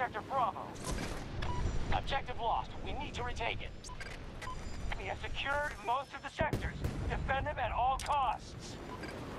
Sector Bravo. Objective lost. We need to retake it. We have secured most of the sectors. Defend them at all costs.